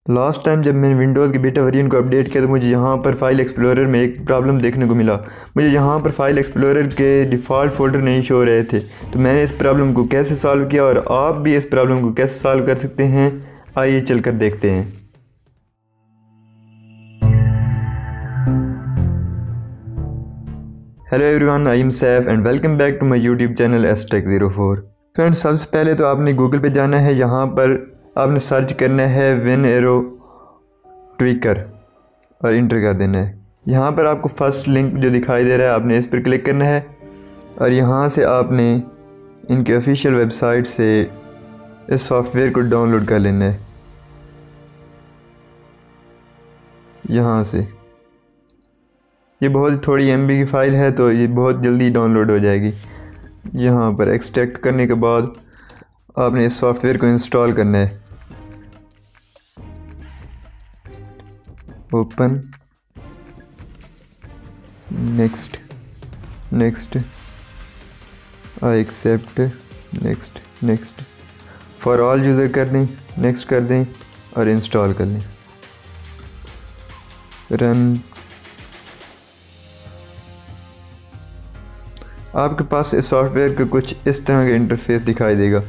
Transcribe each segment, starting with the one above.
Last time जब मैंने Windows की बीटा वेरिएंट को अपडेट किया तो मुझे यहाँ पर फाइल एक्सप्लोरर में एक प्रॉब्लम देखने को मिला। मुझे यहाँ पर फाइल एक्सप्लोरर के डिफ़ॉल्ट फ़ोल्डर नहीं शो रहे थे। तो मैंने इस प्रॉब्लम को कैसे सॉल्व किया और आप भी इस प्रॉब्लम को कैसे सॉल्व कर सकते हैं, आइए चलकर देखते हैं। Hello everyone, I am Saif and welcome back to my YouTube channel STech04। Friends, सबसे पहले तो आपने गूगल पे जाना है। यहाँ पर आपने सर्च करना है WinAero ट्विकर और इंटर कर देना है। यहाँ पर आपको फर्स्ट लिंक जो दिखाई दे रहा है आपने इस पर क्लिक करना है और यहाँ से आपने इनके ऑफिशियल वेबसाइट से इस सॉफ्टवेयर को डाउनलोड कर लेना है। यहाँ से ये बहुत थोड़ी MB की फ़ाइल है तो ये बहुत जल्दी डाउनलोड हो जाएगी। यहाँ पर एक्सट्रैक्ट करने के बाद आपने इस सॉफ्टवेयर को इंस्टॉल करना है। Open, next, I accept, next for all user कर दें, नेक्स्ट कर दें और इंस्टॉल कर लें। रन। आपके पास इस सॉफ्टवेयर का कुछ इस तरह का इंटरफेस दिखाई देगा।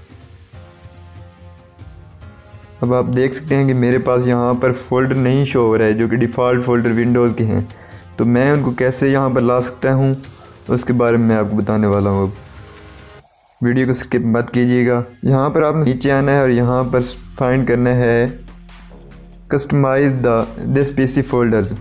अब आप देख सकते हैं कि मेरे पास यहाँ पर फ़ोल्डर नहीं शो हो रहा है जो कि डिफ़ॉल्ट फ़ोल्डर विंडोज़ के हैं। तो मैं उनको कैसे यहाँ पर ला सकता हूँ उसके बारे में मैं आपको बताने वाला हूँ। अब वीडियो को स्किप मत कीजिएगा। यहाँ पर आपने नीचे आना है और यहाँ पर फाइंड करना है कस्टमाइज़ दिस PC फोल्डर्स।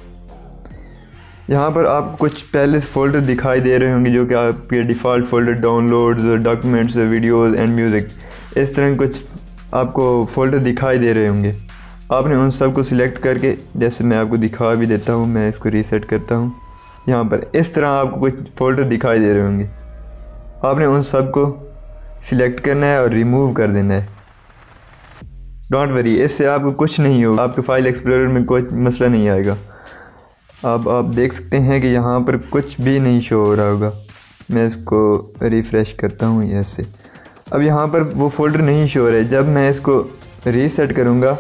यहाँ पर आपको कुछ पहले फ़ोल्डर दिखाई दे रहे होंगे जो कि आपके default folder downloads, documents, videos and music, इस तरह कुछ आपको फ़ोल्डर दिखाई दे रहे होंगे। आपने उन सब को सिलेक्ट करके, जैसे मैं आपको दिखा भी देता हूँ, मैं इसको रीसेट करता हूँ। यहाँ पर इस तरह आपको कुछ फ़ोल्डर दिखाई दे रहे होंगे। आपने उन सब को सिलेक्ट करना है और रिमूव कर देना है। डोंट वरी, इससे आपको कुछ नहीं होगा, आपके फाइल एक्सप्लोरर में कोई मसला नहीं आएगा। अब आप देख सकते हैं कि यहाँ पर कुछ भी नहीं शो हो रहा होगा। मैं इसको रिफ़्रेश करता हूँ ऐसे। अब यहाँ पर वो फ़ोल्डर नहीं शो हो रहा है। जब मैं इसको रीसेट करूँगा,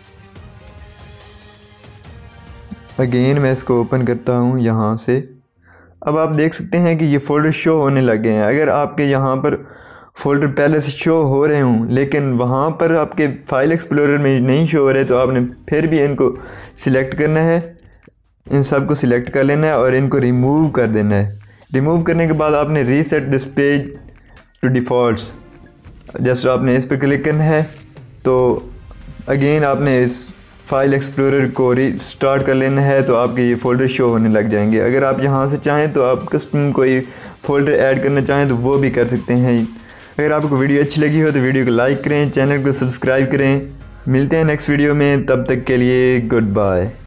अगेन मैं इसको ओपन करता हूँ यहाँ से। अब आप देख सकते हैं कि ये फ़ोल्डर शो होने लगे हैं। अगर आपके यहाँ पर फ़ोल्डर पहले से शो हो रहे हों लेकिन वहाँ पर आपके फाइल एक्सप्लोरर में नहीं शो हो रहे, तो आपने फिर भी इनको सिलेक्ट करना है, इन सब को सिलेक्ट कर लेना है और इनको रिमूव कर देना है। रिमूव करने के बाद आपने reset this page to defaults, just आपने इस पर क्लिक करना है। तो अगेन आपने इस फाइल एक्सप्लोरर को रीस्टार्ट कर लेना है, तो आपके ये फ़ोल्डर शो होने लग जाएंगे। अगर आप यहाँ से चाहें तो आप कस्टम कोई फ़ोल्डर ऐड करना चाहें तो वो भी कर सकते हैं। अगर आपको वीडियो अच्छी लगी हो तो वीडियो को लाइक करें, चैनल को सब्सक्राइब करें। मिलते हैं नेक्स्ट वीडियो में, तब तक के लिए गुड बाय।